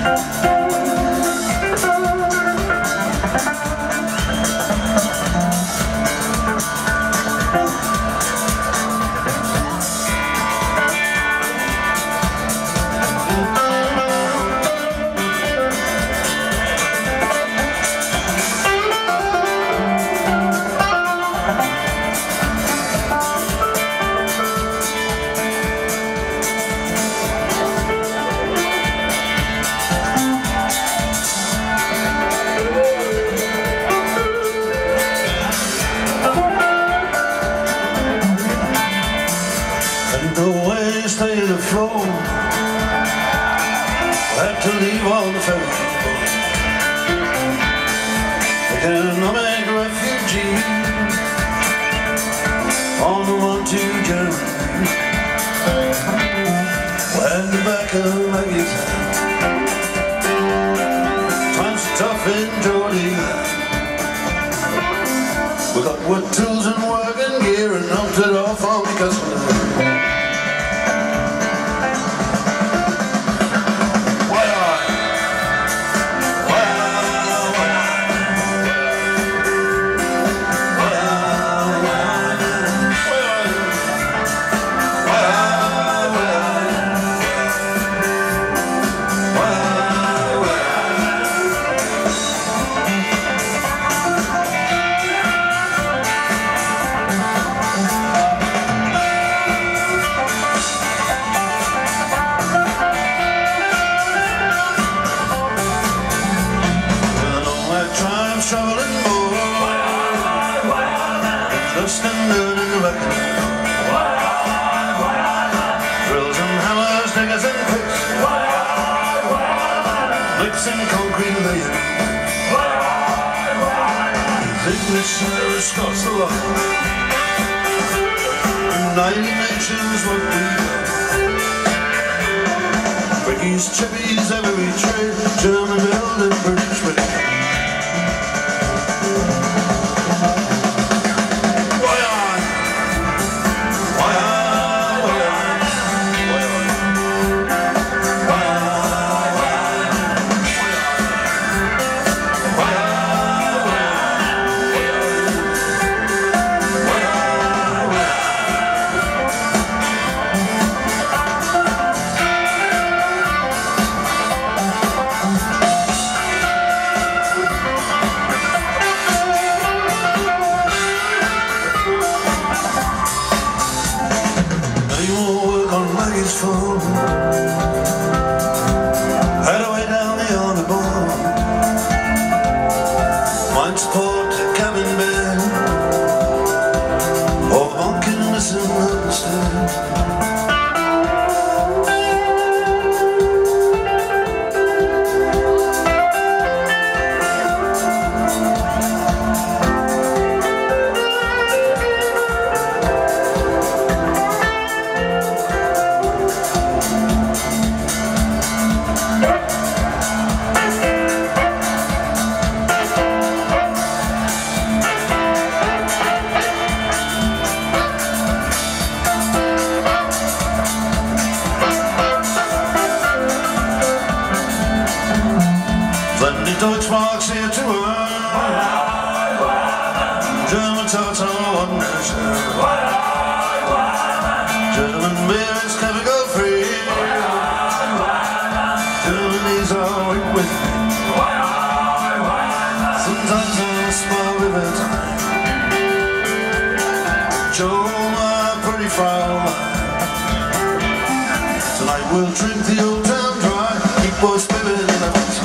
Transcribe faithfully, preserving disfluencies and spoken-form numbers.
Stay the floor, had to leave all the ferry boats. Economic refugee on the one to Germany. When the back of Maggie's hand, times are tough in Geordie. We got wood tools and working gear and knocked it off on the customer. Traveling more, just and learning the record. Drills and hammers, diggers and picks, mixing concrete laying. English, Irish, Scots, the lot. United Nations, what we got. Brickies, chippies, every trade, German build and British made. Phone. Head away down the Army Bar, might support a cabin bed or bunking in the sun upstairs. Twenty Deutschmarks here to earn, German tots are one nation, German beer is chemical free, Germany's always with me. Sometimes I smile with it. Joe, my pretty Frau, tonight we'll drink the old town dry, keep boys spinning in the